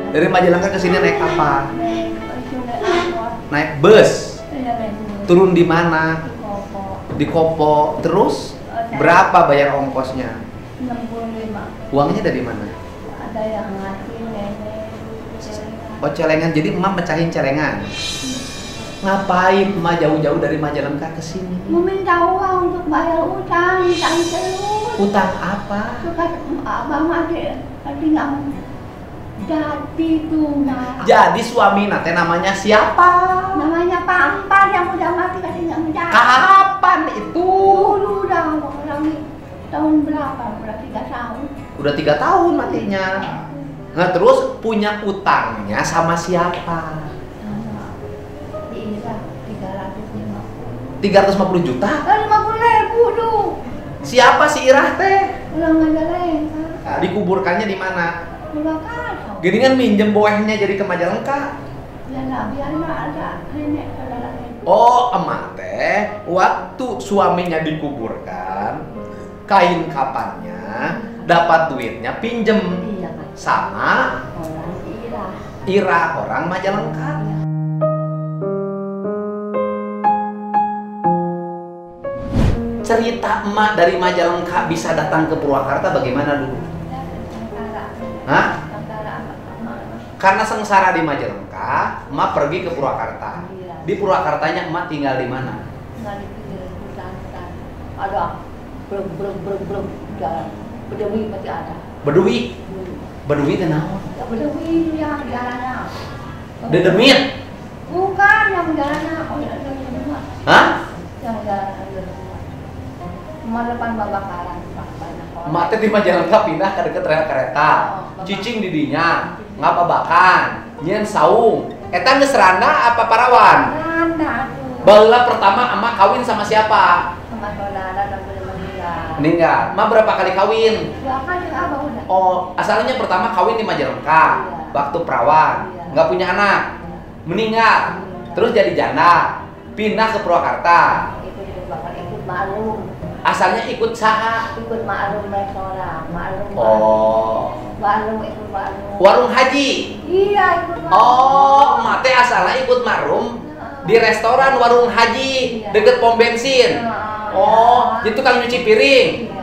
Dari Majalengka ke sini naik apa? Naik bus. Turun di mana? Di Kopo. Terus berapa bayar ongkosnya? 65. Uangnya dari mana? Ada yang ngasih nenek. Oh, celengan. Jadi emak pecahin celengan. Ngapain emak jauh-jauh dari Majalengka ke sini? Mau minta uang untuk bayar utang, utang terus. Utang apa? Suka abang adik nggak jadi tuh Mak. Jadi suami nate namanya siapa? Namanya Pak Ampar yang udah mati katanya nggak menjadi. Kapan itu? Dulu udah orang tahun berapa? Udah 3 tahun. Udah 3 tahun matinya. Nah terus punya utangnya sama siapa? Iya, 350. 350 juta? 50.000 tuh. Siapa si Irah teh? Ulang aja lengkap. Nah, dikuburkannya di mana? Purwakarta. Gini kan minjem boehnya jadi ke Majalengka. Ya lah, biar nggak ada nenek saudara nenek. Oh, emak teh waktu suaminya dikuburkan, kain kapannya, dapat duitnya pinjem Iya kan. sama Orang Irah. Irah orang Majalengka. Cerita emak dari Majalengka bisa datang ke Purwakarta bagaimana dulu? Hah? Karena sengsara di Majalengka, emak pergi ke Purwakarta. Di Purwakartanya emak tinggal di mana? Nggak di pinggir hutan. Ada belum jalan. Bedewi masih ada. Bedui. Bedui teh naon? Ya Bedewi itu yang jalannya. Dedemit. Bukan yang jalannya. Oh ya, yang rumah. Hah? Yang jalannya di rumah. Rumah depan babakaran banyak orang. Emak teh di Majalengka pindah ke deket rel kereta. Cicing didinya, ngapabakan, nyen saung. Eta geus randa apa parawan? Randa tuh. Baheula pertama emak kawin sama siapa? Sama saudara dan meninggal. Meninggal. Emak berapa kali kawin? 2 kali abang udah. Oh, asalnya pertama kawin di Majalengka, Iya. waktu perawan, Iya. nggak punya anak, meninggal, terus jadi janda, pindah ke Purwakarta. Ikut bakal ikut maklum. Asalnya ikut saha? Ikut maklum restoran, maklum. Oh, Maklum ikut maklum. warung haji. Iya ikut maklum. Oh, mate asalnya ikut marum di restoran warung haji Iya. deket pom bensin. Oh, jadi tukang nyuci piring. Iya.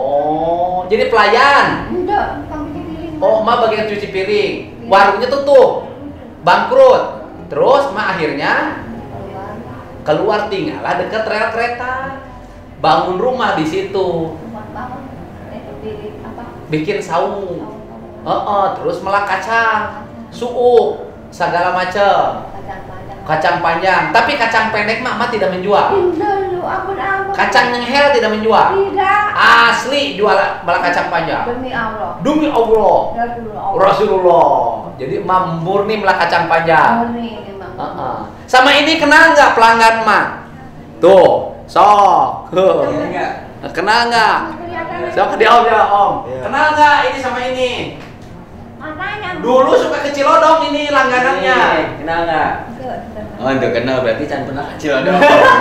Oh, jadi pelayan. Enggak, bukan bikin piring. Oh, emak bagian cuci piring. Warungnya tutup, bangkrut. Terus emak akhirnya keluar tinggallah deket rel kereta. Bangun rumah di situ, Bangun, itu piring apa? bikin saung. Terus melak kacang, suuk, segala macam. Kacang panjang. Kacang panjang, tapi kacang pendek mah tidak menjual. Dulu, ampun. Kacang nenghel tidak menjual. Tidak. Asli jual melak kacang panjang. Demi Allah. Demi Allah. Rasulullah. Rasulullah. Jadi emak murni melak kacang panjang. Murni memang. Sama ini kenal nggak pelanggan emak? Tuh, sok. Kenal nggak? Sok dia om ya om. Kenal nggak ini sama ini? Makanya. Dulu suka ke Cilodong ini langganannya. Kenal nggak? Oh, itu kenal berarti can pernah kecil dong.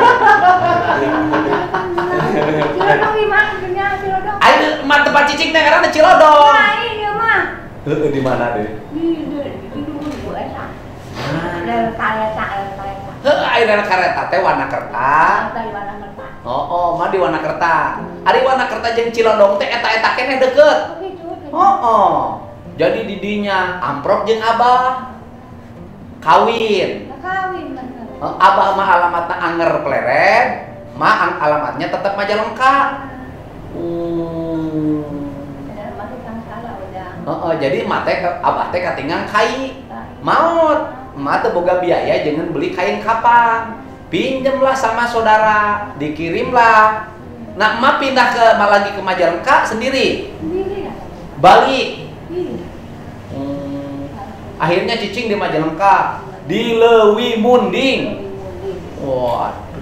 Cilodong gimana? Dunia Cilodong. Ayo emak tempat cicing teh karena Cilodong. Nah, ini mah. Di mana deh? Di dulu eta. Rel kereta. Air rel kereta teh Wanakerta. Dari mana kereta? Mah di Wanakerta. Ari Wanakerta jeung Cilodong teh eta-eta keneh deket. Begitu. Jadi didinya amprok jeung abah kawin. Kawin bener. Abah mah alamatna Anger Pleret, mah alamatnya tetap Majalengka. Masih kan salah udah. Jadi mate abah teh katingang kai. Maut, emak teh boga biaya jangan beli kain kapang. Pinjemlah sama saudara, dikirimlah. Nah, emak pindah lagi ke Majalengka sendiri. Sendiri ya. Balik. Iya. Akhirnya cicing di Majalengka, di Leuwi Munding. Waduh.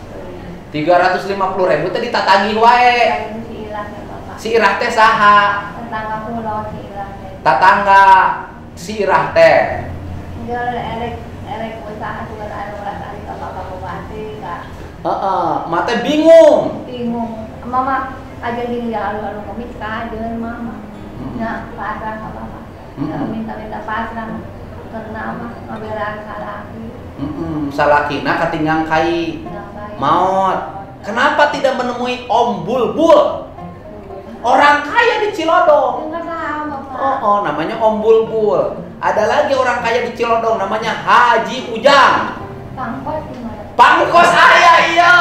350.000 teh ditatagih wae. Si Irah teh saha? Tetangga pulau si Irah. Tatangga si Irah teh. Dia erek usaha juga ada tadi bapak bupati kak. Mate bingung. Mama aja gini ya lalu komit kah dengan mama. Nah, pasar apa apa. Minta-minta pasrah karena apa? Ngebelaan salaki. Salakina katinggang kai maut. Kenapa tidak menemui Om Bulbul? Orang kaya di Cilodong. Enggak tahu, Bapak. Oh, namanya Om Bulbul. Ada lagi orang kaya di Cilodong namanya Haji Ujang. Pangkos di mana? Pangkos ayah iya.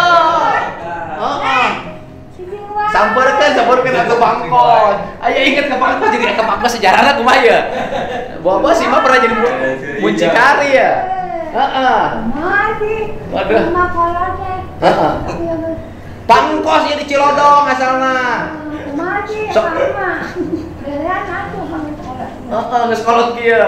Samperkan ke Pangkos. Ayah ingat ke Pangkos jadi ke Pangkos sejarahnya kumaha ya? Bawa si mah pernah jadi muncikari ya. Masih. Waduh. Cuma kolotnya. Pangkos ya di Cilodong asalna. Masih So- sama. Beneran atuh pangkos. Geus kolot kieu.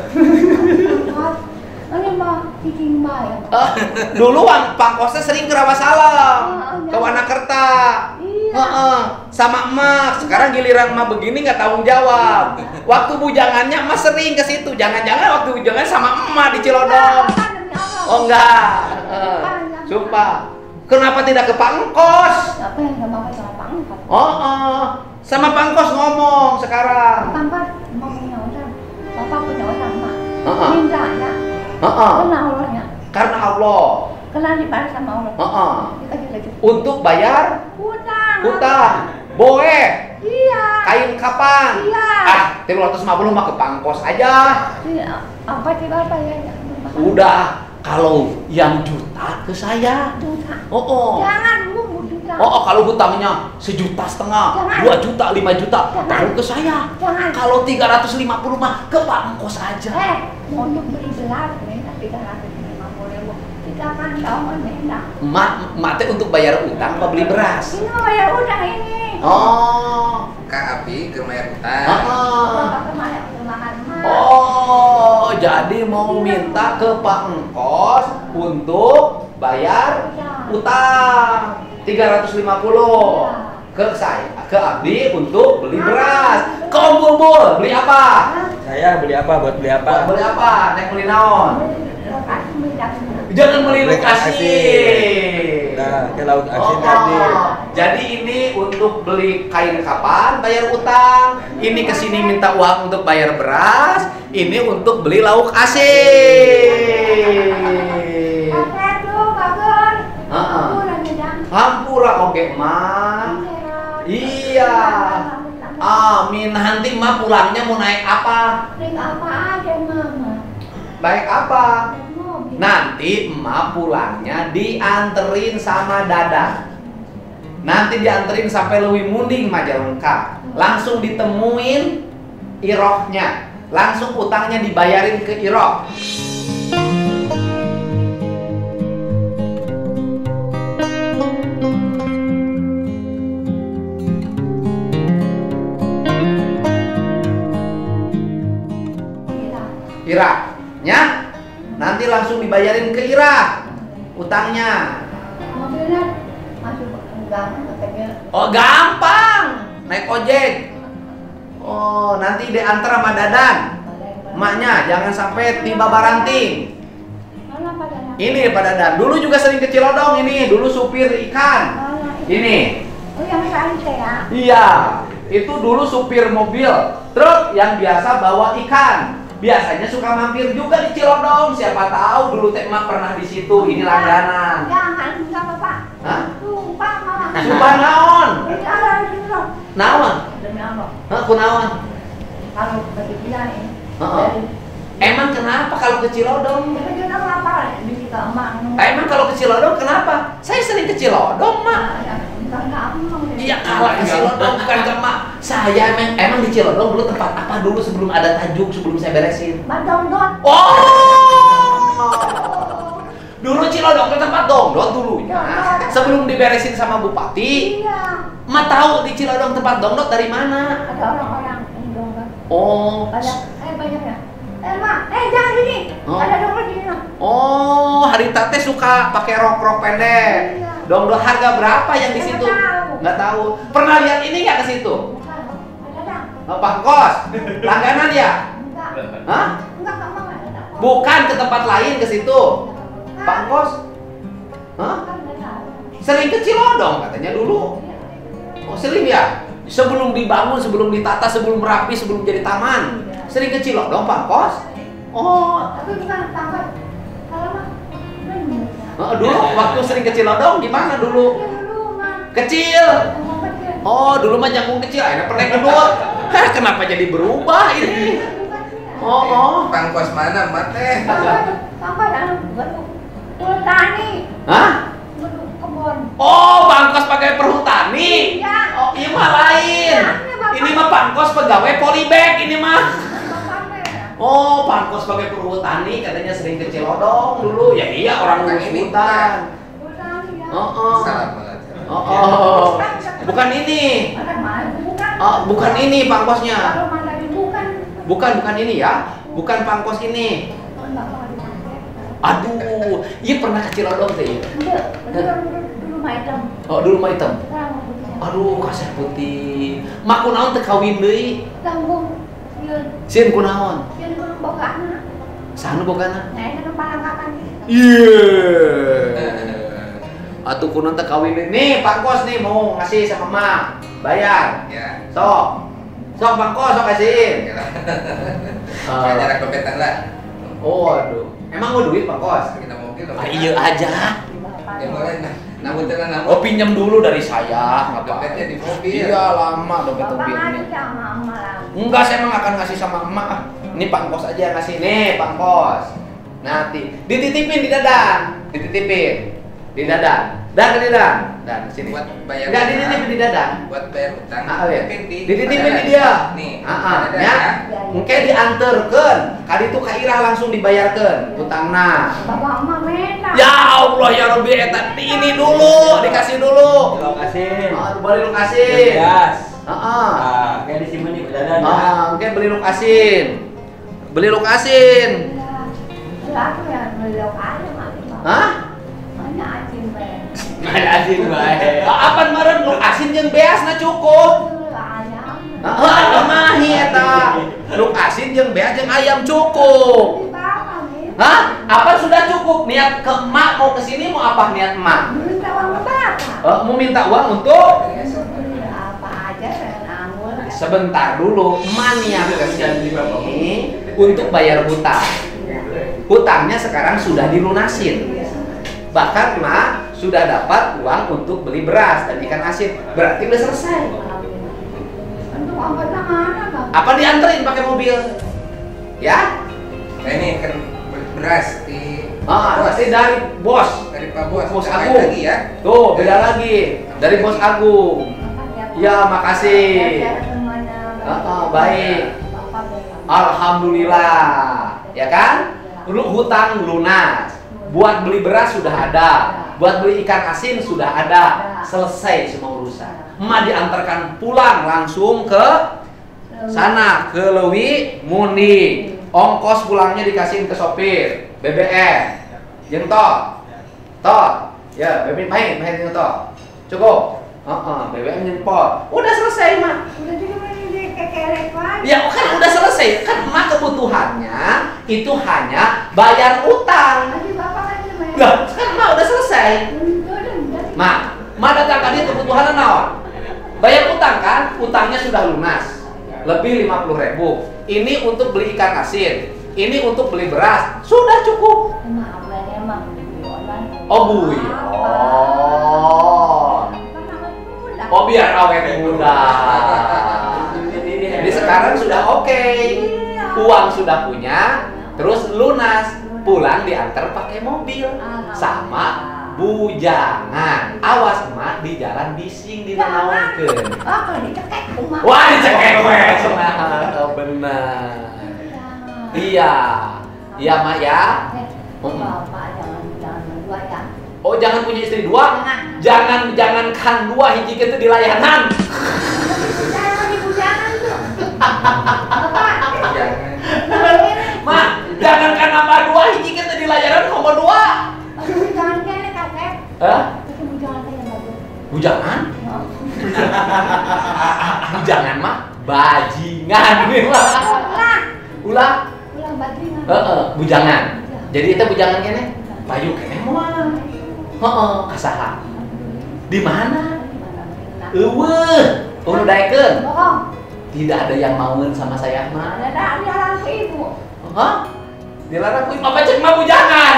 Ini mah cicing mah ya. Dulu Pangkosnya sering ke Rawasalem, ke Wanakerta. Iya. Sama emak. Sekarang giliran emak begini nggak tanggung jawab. Waktu bujangannya emak sering ke situ. Jangan-jangan waktu bujangan sama emak di Cilodong. Oh enggak. Sumpah. Kenapa tidak ke Pangkos? Apa yang sama pangkos? Sama Pangkos ngomong sekarang. Pangkos mau punya utang. Bapak punya utang mak. Heeh. Minta ya. Karena Allahnya. Karena Allah. Karena dibalas sama Allah. Dikasih lagi. Untuk bayar Utang. Boe. Iya. Kain kapan? Iya. 350 mah ke Pangkos aja. Iya. Apa sih Bapak ya? Udah, kalau yang juta ke saya. Juta. Jangan lu juta. kalau hutangnya 1,5 juta, Jangan. 2 juta, 5 juta, Jangan. baru ke saya. Jangan. Kalau 350 mah ke Pangkos aja. Untuk beli belas minta 350.000. Kita kan tahu minta. Mak teh untuk bayar utang apa beli beras? Ini mau bayar utang ini. Kak Abi ke bayar utang. Bapak kemarin makan mah. Jadi mau minta ke Pak Engkos untuk bayar utang 350 ke saya, ke Abdi untuk beli beras. Ke Om Bulbul beli apa? Saya beli apa? Buat beli apa? Beli apa? Nek beli naon? Lokasi minta. Jangan beli lokasi. Nah, ke lauk asin tadi. Jadi ini untuk beli kain kapan bayar utang. Ini kesini minta uang untuk bayar beras. Ini untuk beli lauk asin. Kakek tuh bagus. Pulang jam. Hampura oke mah. Iya. Amin. Nanti mah pulangnya mau naik apa? Naik apa aja mama. Naik apa? Naik mobil. Nanti emak pulangnya dianterin sama Dadan. Nanti dianterin sampai Lewi Munding Majalengka. Langsung ditemuin irohnya. Langsung utangnya dibayarin ke iroh. Ira-nya nanti langsung dibayarin ke Ira utangnya. Mobilnya masuk gang katanya. Oh gampang, naik ojek. Oh nanti diantar sama Dadan. Emaknya jangan sampai tiba Baranting. Mana pada Ini Pak Dadan, dulu juga sering ke Cilodong ini, dulu supir ikan. Ini. Oh yang tadi saya. Iya, itu dulu supir mobil truk yang biasa bawa ikan. Biasanya suka mampir juga di Cilodong. Siapa tahu dulu Teh Mak pernah di situ. Ini langganan. Jangan enggak Bapak. Hah? Sumpah malah. Sumpah naon? Jangan dulu. Naon? Demi Allah. Hah, kunaon? Kalau bagi dia ini. Heeh. Emang kenapa kalau ke Cilodong? Tapi dia apa? Di situ emang. Emang kalau ke Cilodong kenapa? Saya sering ke Cilodong, Mak. Iya, kalau ke Cilodong bukan ke Mak. Saya emang di Cilodong dulu tempat apa dulu sebelum ada tajuk, sebelum saya beresin? Badongdot. Oh! Dulu Cilodong ke tempat dongdot dulunya. Sebelum diberesin sama Bupati. Iya. Mak tahu di Cilodong tempat dongdot dari mana? Ada orang-orang yang dongdot. Oh. Banyak ya. Mak, jangan sini. Oh. Ada dongdot di sini. Oh, Harita teh suka pakai rok-rok pendek. Iya. Dongdot harga berapa yang di Nggak situ? tahu. Nggak tahu. Pernah lihat ini nggak ke situ? Ada. Pangkos, langganan ya? Enggak. Hah? Enggak mau ada. Bukan ke tempat lain ke situ. Pangkos? Hah? Sering ke Cilodong katanya dulu. Oh, sering ya? Sebelum dibangun, sebelum ditata, sebelum rapi, sebelum jadi taman. Sering ke Cilodong Pangkos? Oh, Tapi bukan tanggal. Kalau mah dulu waktu sering ke Cilodong gimana dulu? dulu mah Kecil. mau kecil. Oh, dulu mah jagung kecil, akhirnya pernah gedut. Hah, kenapa jadi berubah ini? Oh. Pangkos mana, Mat teh? Sampai dalam bentuk perhutani. Hah? Bentuk kebun. Oh, Pangkos pakai perhutani. Iya. Oh, ini mah lain. Ini mah Pangkos pegawai polybag ini mah. Oh, Pangkos pakai perhutani, katanya sering ke Cilodong dulu. Ya iya, orang ngurus hutan. Salah banget. Oh. Bukan ini. Bukan ini Pangkosnya. Bukan ini ya. Bukan Pangkos ini. Aduh, iya pernah ke Cilodong teh. Oh, dulu mah hitam. Aduh, kasih putih. Mak kunaon teu kawin deui. Sieun kunaon? Sanu bogana? Iya. Atuh kunaon teu kawin deui. Nih, Pangkos nih mau ngasih sama Mak. Bayar. Ya. Sok. Sok Pangkos sok kasihin. Jarak dompet lah. Oh, aduh. Emang mau duit Pangkos? Kita mobil. Iya aja. Ya boleh. Namun tenan namun. Oh, pinjam dulu dari saya, Dompetnya di mobil. Iya, lama dompet ini. Enggak, saya emang akan ngasih sama emak. Ini Pangkos aja yang ngasih. Nih, Pangkos. Nanti dititipin di dadan. Dititipin. Di dadan. Dan ke dadan. Dan sini. Buat bayar. Enggak, dititipin di dadan. Buat bayar utang. Ya. Dititipin di dia. Nih. Ya. Engke dianterkeun. Kali itu ka Irah langsung dibayarkeun utangna. Bapak emak mena. Ya Allah ya Rabbi, eta ini dulu, dikasih dulu. Terima kasih. Aduh, beli lu kasih. Yes. Heeh. Kayak disimpan di dadan. Oke, beli lu kasin. Beli lu kasin. Aku ya beliau aja mati. Hah? Mana acing bae. Ada asin bae. Apaan meureun lu asin jeung beasna cukup. Ayam. Heeh, mah eta. Lu asin jeung beas jeung ayam cukup. Hah? Apa sudah cukup? Niat ke emak mau kesini mau apa niat emak? Minta uang bapak. Mau minta uang untuk Apa aja dengan anggur. sebentar dulu. Emak niat kesini untuk bayar hutang. Hutangnya sekarang sudah dilunasin. Bahkan emak sudah dapat uang untuk beli beras dan ikan asin. Berarti udah selesai. Untuk ongkosnya mana, Bang? Apa dianterin pakai mobil? Ya? Nah ini kan beras di Pasti dari bos. dari Pak Bos. Bos Kita Agung. lagi ya. Tuh, beda lagi. Dari Bos Agung. Ya, makasih. Baik. Alhamdulillah. Ya kan? Lu hutang lunas. Buat beli beras sudah ada. Buat beli ikan asin sudah ada. Selesai semua urusan. Emak diantarkan pulang langsung ke sana, ke Lewi Mundi. Ongkos pulangnya dikasihin ke sopir. BBM. Jeung tol. Ya, BBM main jeung tol. Cukup. BBM jeung pol. Udah selesai, Mak. Udah juga beli kekerek lagi. Ya kan udah selesai. Kan emak kebutuhannya itu hanya bayar utang. Tadi bapak kan cuma Lah, kan emak udah selesai. Mak datang tadi kebutuhannya naon? Bayar utang kan? Utangnya sudah lunas. Lebih 50.000. Ini untuk beli ikan asin. Ini untuk beli beras. Sudah cukup. Emang beli online. Oh, buion. Oh, biar awet muda. Jadi sekarang sudah oke. Uang sudah punya, terus lunas. Pulang diantar pakai mobil sama bujangan. Awas emak di jalan bising di nanaonkeun. Kalau dicekek kumaha. Wah, dicekek we. Benar. Iya. Iya, Mak ya. Bapak jangan berdua ya. Oh, jangan punya istri dua? Jangankan dua, hiji kitu di layanan. Jangan di bujangan tuh. Bapak. Mak, jangankan nambah dua, hiji kitu di layanan ngomong dua. Bujangan kene kakek. Hah? Bujangan teh yang bagus. Bujangan? Bujangan mah bajingan nih mah. Ulah. Ulang bajingan. Bujangan. Jadi itu bujangan kene. Payu kene moal. Kasaha. Di mana? Eueuh, unu daekeun. Bohong. Tidak ada yang mauin sama saya mah. Ada di halaman ibu. Hah? Dilarang ku ibu apa cek mah jangan.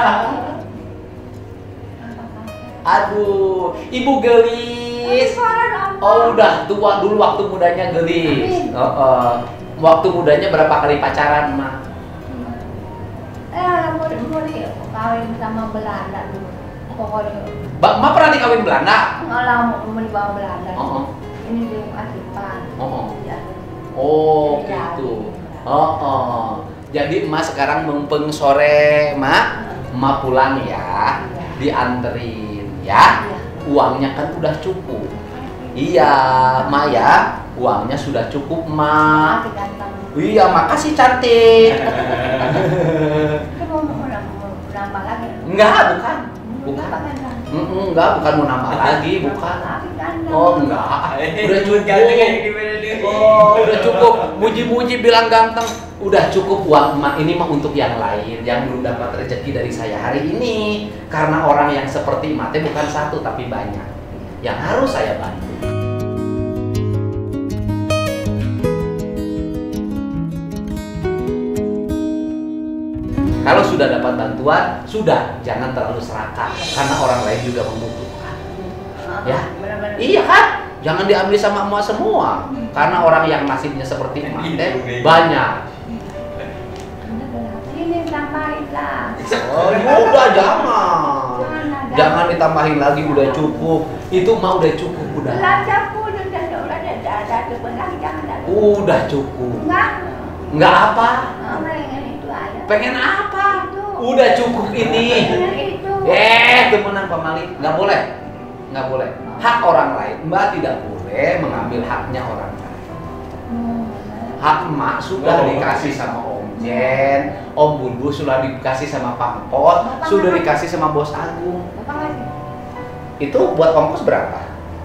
Aduh, ibu gelis. Oh udah tua dulu waktu mudanya gelis. Waktu mudanya berapa kali pacaran mah? Mau kawin sama Belanda dulu. Pokoknya. Ma pernah dikawin Belanda? Ngalah mau dibawa Belanda. Ini di Asipan. Oh gitu. Jadi emak sekarang mumpung sore emak pulang ya, dianterin ya. Uangnya kan udah cukup. Iya, emak ya, uangnya sudah cukup emak. Iya, makasih cantik. Mau nambah lagi? Enggak, bukan. Enggak, bukan mau nambah lagi, bukan. Oh, enggak. Udah cukup. Oh, udah cukup. Muji-muji bilang ganteng. Udah cukup uang emak ini mah untuk yang lain yang belum dapat rezeki dari saya hari ini. Karena orang yang seperti emak teh bukan satu tapi banyak yang harus saya bantu. Kalau sudah dapat bantuan, sudah jangan terlalu serakah karena orang lain juga membutuhkan. Ya, iya kan? Jangan diambil sama emak semua, karena orang yang nasibnya seperti emak teh banyak. Ini tambahin lah. Oh, udah jangan. Jangan ditambahin lagi, udah cukup. Itu mah udah cukup, udah. Udah cukup. Enggak apa? Pengen apa? Udah cukup ini. Temenan pamali, nggak boleh, nggak boleh. Hak orang lain, Mbak tidak boleh mengambil haknya orang lain. Hak emak sudah dikasih sama Om Jen, Om Bulbul sudah dikasih sama Pak Empot, sudah dikasih sama Bos Agung. Itu buat ongkos berapa?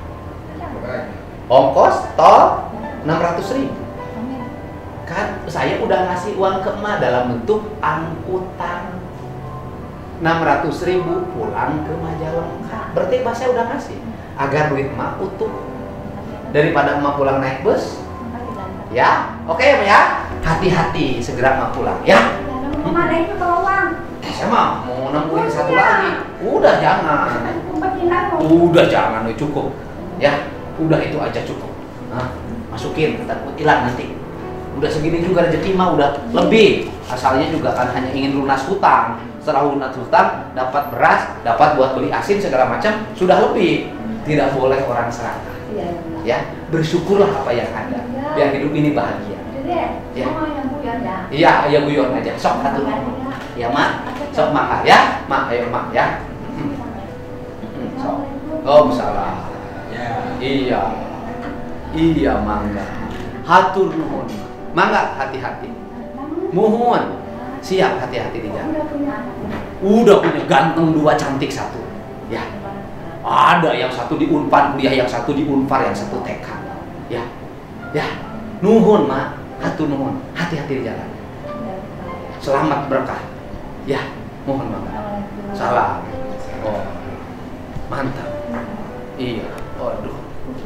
Ongkos tol 600.000. Kan saya udah ngasih uang ke emak dalam bentuk angkutan 600.000 pulang ke Majalengka. Berarti emak saya udah ngasih agar duit emak utuh daripada emak pulang naik bus. Ya, oke ya. Hati-hati segera emak pulang ya. Kemana itu bawa uang? Saya mah mau nemuin satu lagi. Udah jangan. Udah jangan, cukup. Ya, udah itu aja cukup. Nah, masukin, takut hilang nanti. Udah segini juga rezeki mah udah lebih. Asalnya juga kan hanya ingin lunas hutang. Setelah lunas hutang, dapat beras, dapat buat beli asin segala macam, sudah lebih. Tidak boleh orang serakah. Ya, bersyukurlah apa yang ada. Biar hidup ini bahagia. Ya. Iya, ayah guyon aja. Sok satu. Ya, Mak. Sok Mak ya. Mak, ayo Mak ya. Sok. Salam. Iya. Iya, mangga. Hatur nuhun. Mangga, hati-hati. Muhun. Siap, hati-hati di jalan. Udah punya ganteng 2, cantik 1. Ya. Ada yang satu di Unpad kuliah, yang satu di Unpar, yang satu TK. Ya. Ya. Nuhun, Mak. Hatur nuhun. Hati-hati di jalan. Selamat berkah. Ya. Mohon Mangga. Salam. Oh. Mantap. Iya. Waduh.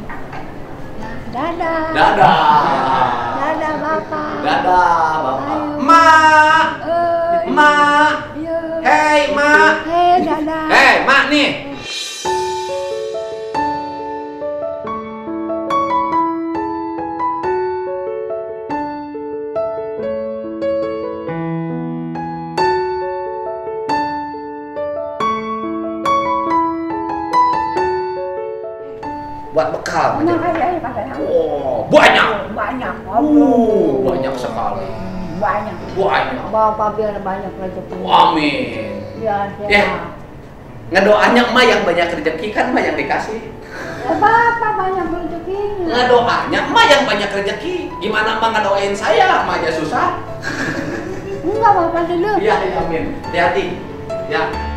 Dadah. Dadah. Dadah Bapak. Dadah Bapak. Mak. Mak. Hei Mak. Hei dadah. Hei Mak nih. Buat bekal aja. Oh, banyak. Banyak. Banyak sekali. Banyak. Banyak. Bapak biar banyak rezeki. Amin. Ya. Ngedoanya emak yang banyak rezeki kan emak yang dikasih. Bapak banyak rezekinya. Ngedoanya emak yang banyak rezeki. Gimana emak ngedoain saya? Emak aja susah. Enggak Bapak dulu. Iya, amin. Hati-hati. Ya.